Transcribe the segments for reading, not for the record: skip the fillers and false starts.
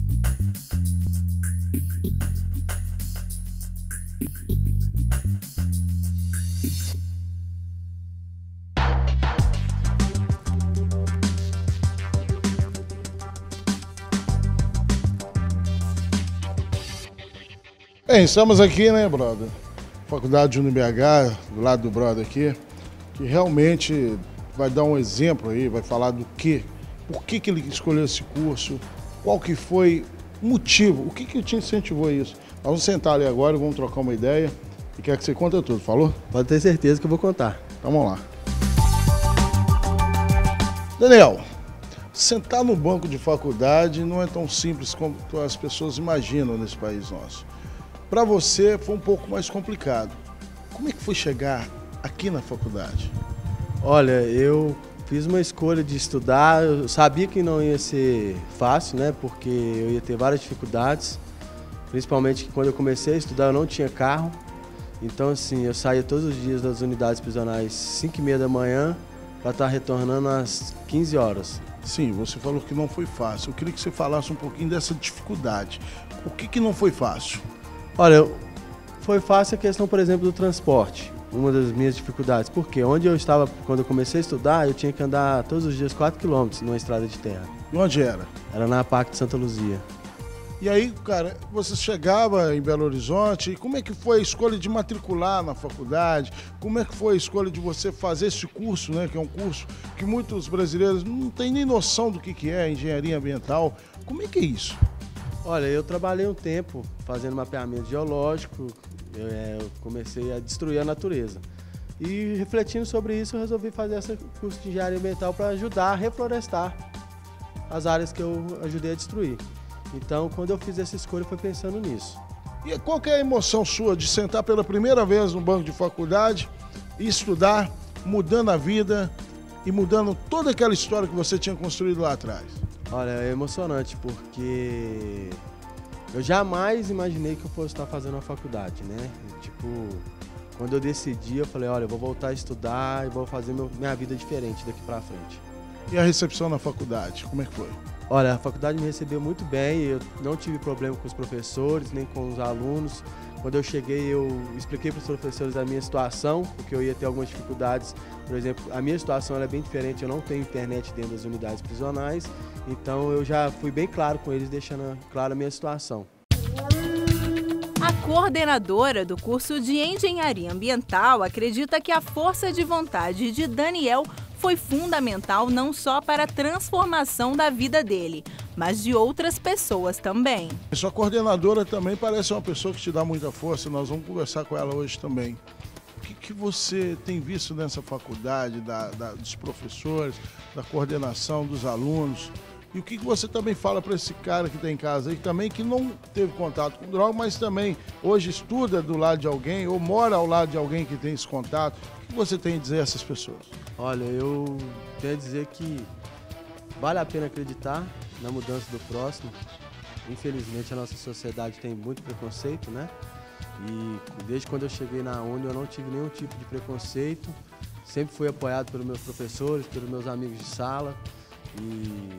Bem, estamos aqui, né, brother? Faculdade UniBH, do lado do brother aqui, que realmente vai dar um exemplo aí, vai falar do que, por que ele escolheu esse curso, qual que foi o motivo, o que te incentivou a isso. Nós vamos sentar ali agora e vamos trocar uma ideia e quer que você conte tudo, falou? Pode ter certeza que eu vou contar. Então vamos lá. Daniel, sentar no banco de faculdade não é tão simples como as pessoas imaginam nesse país nosso. Para você foi um pouco mais complicado. Como é que foi chegar aqui na faculdade? Olha, eu fiz uma escolha de estudar, eu sabia que não ia ser fácil, né? Porque eu ia ter várias dificuldades, principalmente que quando eu comecei a estudar eu não tinha carro. Então assim, eu saía todos os dias das unidades prisionais 5h30 da manhã para estar retornando às 15 horas. Sim, você falou que não foi fácil. Eu queria que você falasse um pouquinho dessa dificuldade. O que não foi fácil? Olha, foi fácil a questão, por exemplo, do transporte, uma das minhas dificuldades, porque onde eu estava, quando eu comecei a estudar, eu tinha que andar todos os dias 4 km numa estrada de terra. E onde era? Era na PAC de Santa Luzia. E aí, cara, você chegava em Belo Horizonte, e como é que foi a escolha de matricular na faculdade? Como é que foi a escolha de você fazer esse curso, né, que é um curso que muitos brasileiros não têm nem noção do que é engenharia ambiental? Como é que é isso? Olha, eu trabalhei um tempo fazendo mapeamento geológico, eu comecei a destruir a natureza. E refletindo sobre isso, eu resolvi fazer esse curso de engenharia ambiental para ajudar a reflorestar as áreas que eu ajudei a destruir. Então, quando eu fiz essa escolha, foi pensando nisso. E qual que é a emoção sua de sentar pela primeira vez no banco de faculdade e estudar, mudando a vida e mudando toda aquela história que você tinha construído lá atrás? Olha, é emocionante porque eu jamais imaginei que eu fosse estar fazendo uma faculdade, né? Tipo, quando eu decidi, eu falei, olha, eu vou voltar a estudar e vou fazer minha vida diferente daqui pra frente. E a recepção na faculdade, como é que foi? Olha, a faculdade me recebeu muito bem, eu não tive problema com os professores, nem com os alunos. Quando eu cheguei, eu expliquei para os professores a minha situação, porque eu ia ter algumas dificuldades. Por exemplo, a minha situação ela é bem diferente, eu não tenho internet dentro das unidades prisionais, então eu já fui bem claro com eles, deixando clara a minha situação. A coordenadora do curso de Engenharia Ambiental acredita que a força de vontade de Daniel foi fundamental não só para a transformação da vida dele, mas de outras pessoas também. Sua coordenadora também parece uma pessoa que te dá muita força, nós vamos conversar com ela hoje também. O que você tem visto nessa faculdade, dos professores, da coordenação, dos alunos? E o que você também fala para esse cara que está em casa aí, também que não teve contato com droga, mas também hoje estuda do lado de alguém ou mora ao lado de alguém que tem esse contato? O que você tem a dizer a essas pessoas? Olha, eu tenho a dizer que vale a pena acreditar na mudança do próximo. Infelizmente a nossa sociedade tem muito preconceito, né? E desde quando eu cheguei na Uni eu não tive nenhum tipo de preconceito. Sempre fui apoiado pelos meus professores, pelos meus amigos de sala. E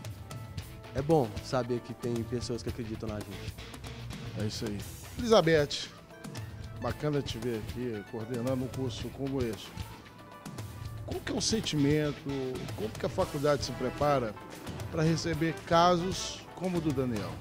é bom saber que tem pessoas que acreditam na gente. É isso aí. Elizabeth, bacana te ver aqui coordenando um curso como esse. Qual que é o sentimento, como que a faculdade se prepara para receber casos como o do Daniel?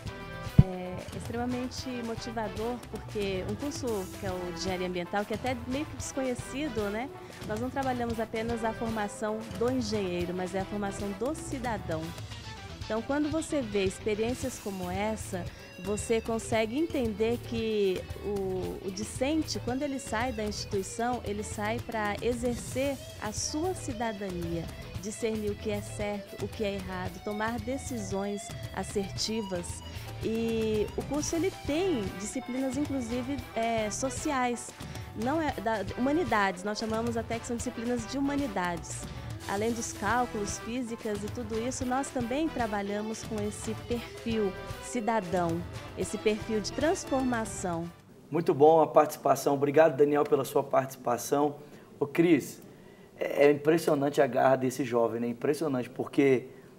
É extremamente motivador, porque um curso que é o de engenharia ambiental, que é até meio que desconhecido, né? Nós não trabalhamos apenas a formação do engenheiro, mas é a formação do cidadão. Então, quando você vê experiências como essa, você consegue entender que o discente, quando ele sai da instituição, ele sai para exercer a sua cidadania, discernir o que é certo, o que é errado, tomar decisões assertivas. E o curso ele tem disciplinas, inclusive, sociais, não é humanidades, nós chamamos até que são disciplinas de humanidades. Além dos cálculos, físicas e tudo isso, nós também trabalhamos com esse perfil cidadão, esse perfil de transformação. Muito bom a participação. Obrigado, Daniel, pela sua participação. Ô, Cris, é impressionante a garra desse jovem, né? Impressionante, porque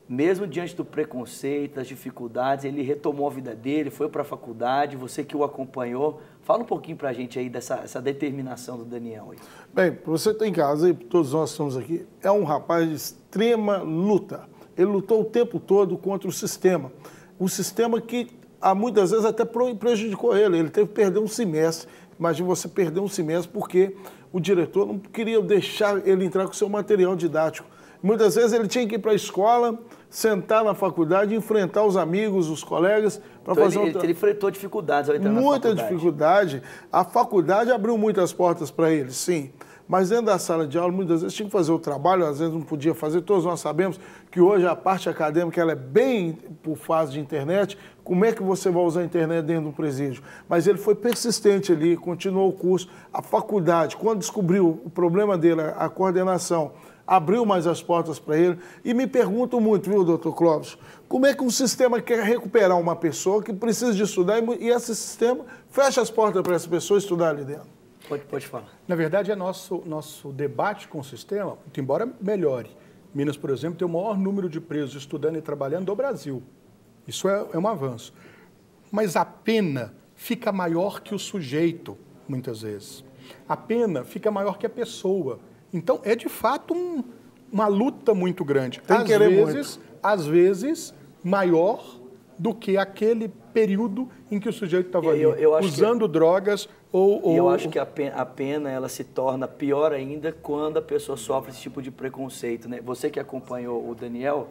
mesmo diante do preconceito, das dificuldades, ele retomou a vida dele, foi para a faculdade, você que o acompanhou. Fala um pouquinho para a gente aí dessa determinação do Daniel aí. Bem, para você que está em casa e todos nós estamos aqui, é um rapaz de extrema luta. Ele lutou o tempo todo contra o sistema. O sistema que muitas vezes até prejudicou ele. Ele teve que perder um semestre. Imagina você perder um semestre porque o diretor não queria deixar ele entrar com o seu material didático. Muitas vezes ele tinha que ir para a escola, sentar na faculdade, enfrentar os amigos, os colegas, para então fazer ele enfrentou dificuldades ao entrar na muita faculdade. dificuldade. A faculdade abriu muitas portas para ele, sim. Mas dentro da sala de aula, muitas vezes tinha que fazer o trabalho, às vezes não podia fazer. Todos nós sabemos que hoje a parte acadêmica ela é bem por fase de internet. Como é que você vai usar a internet dentro de um presídio? Mas ele foi persistente ali, continuou o curso. A faculdade, quando descobriu o problema dele, a coordenação, abriu mais as portas para ele. E me pergunto muito, viu, doutor Clóvis, como é que um sistema quer recuperar uma pessoa que precisa de estudar e esse sistema fecha as portas para essa pessoa estudar ali dentro? Pode falar. Na verdade, é nosso debate com o sistema, muito embora melhore. Minas, por exemplo, tem o maior número de presos estudando e trabalhando do Brasil. Isso é um avanço. Mas a pena fica maior que o sujeito, muitas vezes. A pena fica maior que a pessoa. Então, é de fato uma luta muito grande. Às vezes, maior do que aquele período em que o sujeito estava ali, usando drogas ou... Eu acho que a pena ela se torna pior ainda quando a pessoa sofre esse tipo de preconceito, né? Você que acompanhou o Daniel,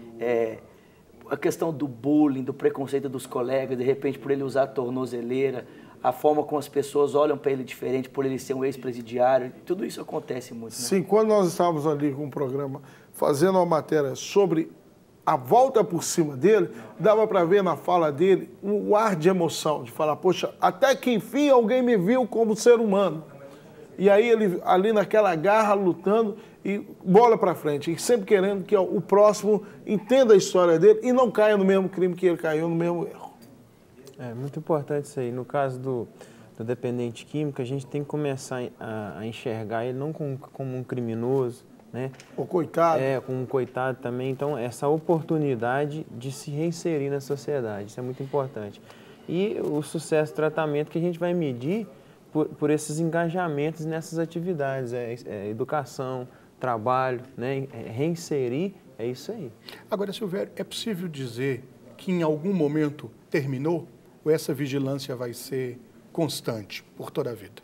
a questão do bullying, do preconceito dos colegas, de repente por ele usar a tornozeleira, a forma como as pessoas olham para ele diferente, por ele ser um ex-presidiário, tudo isso acontece muito, né? Sim, quando nós estávamos ali com o programa fazendo uma matéria sobre a volta por cima dele, dava para ver na fala dele o ar de emoção, de falar, poxa, até que enfim alguém me viu como ser humano. E aí ele ali naquela garra, lutando e bola para frente, e sempre querendo que o próximo entenda a história dele e não caia no mesmo crime que ele caiu, no mesmo erro. É muito importante isso aí. No caso do dependente químico, a gente tem que começar a enxergar ele não como um criminoso, né? O coitado. Como um coitado também. Então, essa oportunidade de se reinserir na sociedade, isso é muito importante. E o sucesso do tratamento que a gente vai medir por esses engajamentos nessas atividades, educação, trabalho, né? Reinserir, é isso aí. Agora, Silvério, é possível dizer que em algum momento terminou ou essa vigilância vai ser constante por toda a vida?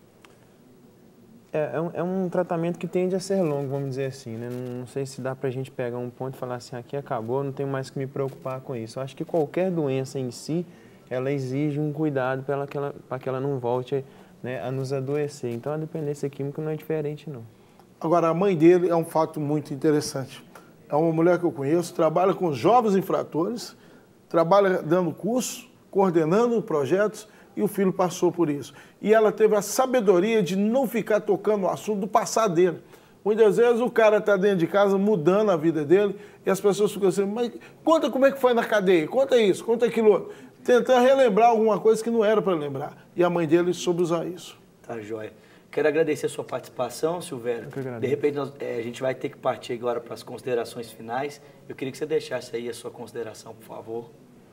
É um tratamento que tende a ser longo, vamos dizer assim, né? Não sei se dá para a gente pegar um ponto e falar assim, aqui acabou, não tenho mais que me preocupar com isso. Eu acho que qualquer doença em si, ela exige um cuidado para que ela não volte, né, a nos adoecer. Então, a dependência química não é diferente, não. Agora, a mãe dele é um fato muito interessante. É uma mulher que eu conheço, trabalha com jovens infratores, trabalha dando curso, coordenando projetos, e o filho passou por isso. E ela teve a sabedoria de não ficar tocando no assunto do passado dele. Muitas vezes o cara está dentro de casa mudando a vida dele e as pessoas ficam assim, mas conta como é que foi na cadeia, conta isso, conta aquilo outro. Tentando relembrar alguma coisa que não era para lembrar. E a mãe dele soube usar isso. Tá joia. Quero agradecer a sua participação, Silvério. De repente a gente vai ter que partir agora para as considerações finais. Eu queria que você deixasse aí a sua consideração, por favor.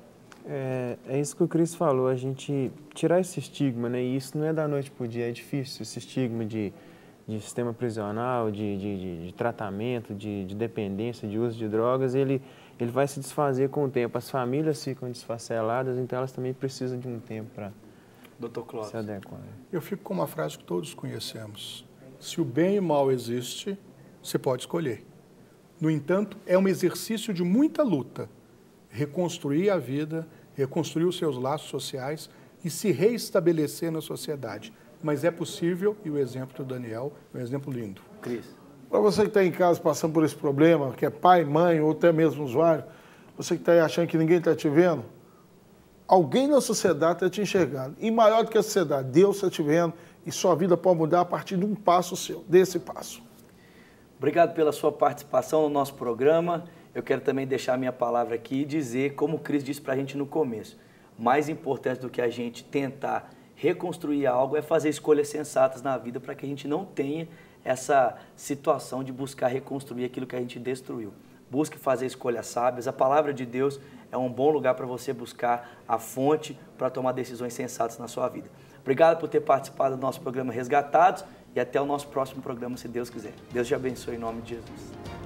É isso que o Cris falou, a gente tirar esse estigma, né? E isso não é da noite para o dia, é difícil, esse estigma de sistema prisional, de tratamento, de dependência, de uso de drogas, ele vai se desfazer com o tempo. As famílias ficam desfaceladas, então elas também precisam de um tempo para se adequar. Eu fico com uma frase que todos conhecemos. Se o bem e o mal existe, você pode escolher. No entanto, é um exercício de muita luta. Reconstruir a vida, reconstruir os seus laços sociais e se reestabelecer na sociedade. Mas é possível, e o exemplo do Daniel é um exemplo lindo. Cris. Para você que está em casa passando por esse problema, que é pai, mãe ou até mesmo usuário, você que está aí achando que ninguém está te vendo, alguém na sociedade está te enxergando. E maior do que a sociedade, Deus está te vendo e sua vida pode mudar a partir de um passo seu, desse passo. Obrigado pela sua participação no nosso programa. Eu quero também deixar a minha palavra aqui e dizer, como o Cris disse para a gente no começo, mais importante do que a gente tentar reconstruir algo é fazer escolhas sensatas na vida para que a gente não tenha essa situação de buscar reconstruir aquilo que a gente destruiu. busque fazer escolhas sábias. A palavra de Deus é um bom lugar para você buscar a fonte para tomar decisões sensatas na sua vida. Obrigado por ter participado do nosso programa Resgatados e até o nosso próximo programa, se Deus quiser. Deus te abençoe em nome de Jesus.